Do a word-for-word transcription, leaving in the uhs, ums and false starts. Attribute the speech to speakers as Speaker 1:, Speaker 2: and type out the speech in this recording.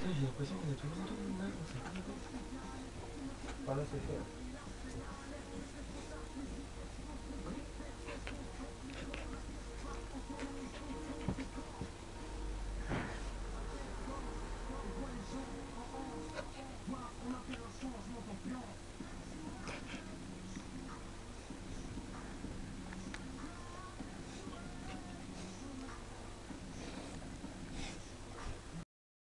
Speaker 1: J'ai l'impression qu'on est toujours en train de nager, on sait pas.
Speaker 2: Ah là c'est fait.